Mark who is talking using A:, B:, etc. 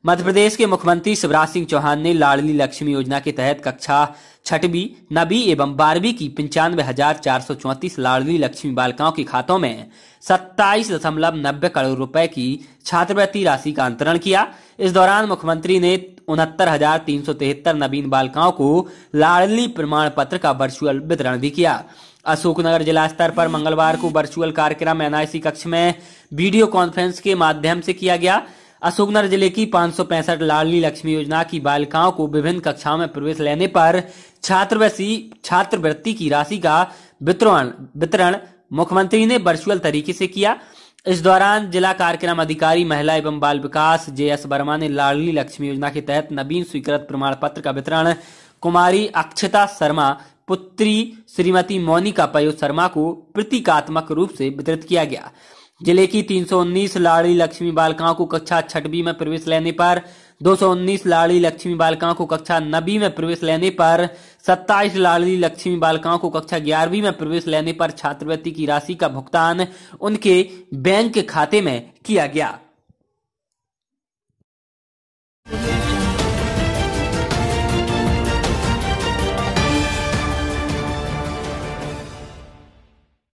A: मध्य प्रदेश के मुख्यमंत्री शिवराज सिंह चौहान ने लाडली लक्ष्मी योजना के तहत कक्षा 6वीं, 9वीं एवं 12वीं की 95,434 लाडली लक्ष्मी बालिकाओं के खातों में 27.90 करोड़ रुपए की छात्रवृत्ति राशि का अंतरण किया। इस दौरान मुख्यमंत्री ने 69,373 नवीन बालिकाओं को लाडली प्रमाण पत्र का वर्चुअल वितरण भी किया। अशोकनगर जिला स्तर पर मंगलवार को वर्चुअल कार्यक्रम एनआईसी कक्ष में वीडियो कॉन्फ्रेंस के माध्यम से किया गया। अशोकनगर जिले की 565 लाडली लक्ष्मी योजना की बालिकाओं को विभिन्न कक्षाओं में प्रवेश लेने पर छात्रवृत्ति की राशि का वितरण मुख्यमंत्री ने वर्चुअल तरीके से किया। इस दौरान जिला कार्यक्रम अधिकारी महिला एवं बाल विकास जेएस वर्मा ने लाडली लक्ष्मी योजना के तहत नवीन स्वीकृत प्रमाण पत्र का वितरण कुमारी अक्षता शर्मा, पुत्री श्रीमती मोनिका पयोत शर्मा को प्रतीकात्मक रूप से वितरित किया गया। जिले की 319 लाडली लक्ष्मी बालिकाओं को कक्षा 6वीं में प्रवेश लेने पर, 219 लाडली लक्ष्मी बालिकाओं को कक्षा 9वीं में प्रवेश लेने पर, 27 लाडली लक्ष्मी बालिकाओं को कक्षा 11वीं में प्रवेश लेने पर छात्रवृत्ति की राशि का भुगतान उनके बैंक खाते में किया गया।